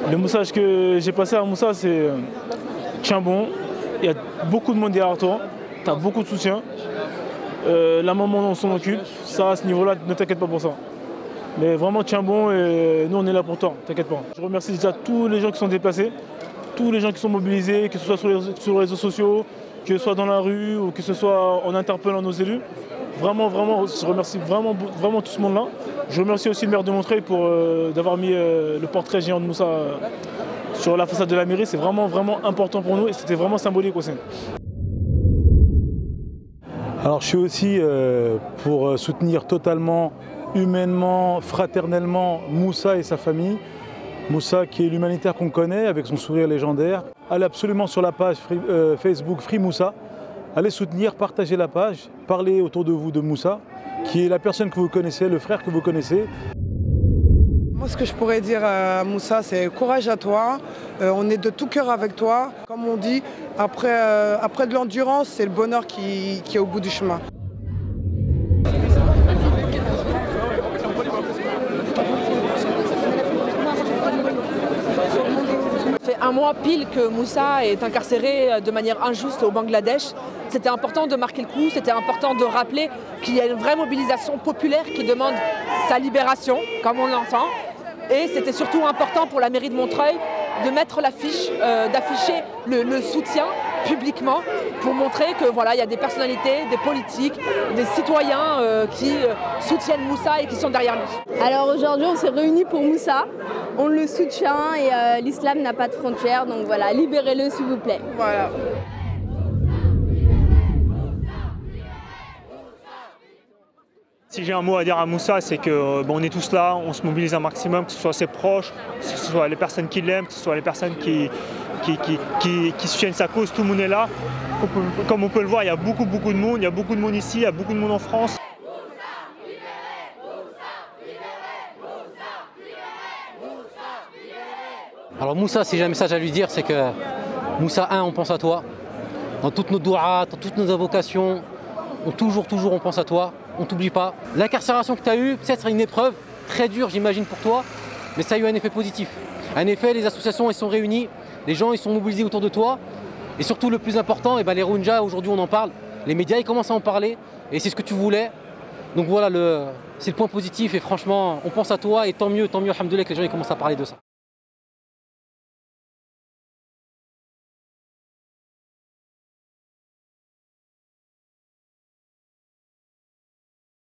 Le message que j'ai passé à Moussa, c'est tiens bon, il y a beaucoup de monde derrière toi, tu as beaucoup de soutien. La maman, on s'en occupe, ça à ce niveau-là, ne t'inquiète pas pour ça. Mais vraiment, tiens bon, et nous on est là pour toi, t'inquiète pas. Je remercie déjà tous les gens qui sont déplacés, tous les gens qui sont mobilisés, que ce soit sur les réseaux sociaux, que ce soit dans la rue ou que ce soit en interpellant nos élus. Vraiment, je remercie vraiment tout ce monde-là. Je remercie aussi le maire de Montreuil pour d'avoir mis le portrait géant de Moussa sur la façade de la mairie. C'est vraiment important pour nous et c'était vraiment symbolique aussi. Alors je suis aussi pour soutenir totalement, humainement, fraternellement Moussa et sa famille. Moussa qui est l'humanitaire qu'on connaît avec son sourire légendaire. Allez absolument sur la page Facebook Free Moussa. Allez soutenir, partagez la page, parlez autour de vous de Moussa, qui est la personne que vous connaissez, le frère que vous connaissez. Moi, ce que je pourrais dire à Moussa, c'est courage à toi. On est de tout cœur avec toi. Comme on dit, après de l'endurance, c'est le bonheur qui est au bout du chemin. Ça fait un mois pile que Moussa est incarcéré de manière injuste au Bangladesh. C'était important de marquer le coup, c'était important de rappeler qu'il y a une vraie mobilisation populaire qui demande sa libération, comme on l'entend. Et c'était surtout important pour la mairie de Montreuil de mettre l'affiche, d'afficher le soutien publiquement pour montrer que voilà, il y a des personnalités, des politiques, des citoyens qui soutiennent Moussa et qui sont derrière lui. Alors aujourd'hui, on s'est réunis pour Moussa. On le soutient et l'islam n'a pas de frontières, donc voilà, libérez-le s'il vous plaît. Voilà. Si j'ai un mot à dire à Moussa, c'est qu'on est tous là, on se mobilise un maximum, que ce soit ses proches, que ce soit les personnes qui l'aiment, que ce soit les personnes qui soutiennent sa cause, tout le monde est là. Comme on peut le voir, il y a beaucoup de monde, il y a beaucoup de monde ici, il y a beaucoup de monde en France. Alors Moussa, si j'ai un message à lui dire, c'est que Moussa, on pense à toi. Dans toutes nos douas, dans toutes nos invocations, toujours on pense à toi, on t'oublie pas. L'incarcération que tu as eue, peut-être sera une épreuve très dure, j'imagine, pour toi, mais ça a eu un effet positif. Un effet, les associations elles sont réunies, les gens ils sont mobilisés autour de toi, et surtout le plus important, les Rohingyas, aujourd'hui on en parle, les médias ils commencent à en parler, et c'est ce que tu voulais. Donc voilà, c'est le point positif, et franchement, on pense à toi, et tant mieux, alhamdoulilah, que les gens ils commencent à parler de ça.